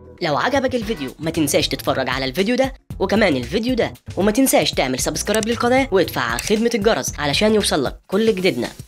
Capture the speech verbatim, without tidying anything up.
لو عجبك الفيديو ما تنساش تتفرج على الفيديو ده وكمان الفيديو ده، وما تنساش تعمل سبسكرايب للقناة وادفع على خدمة الجرس علشان يوصلك كل جديدنا.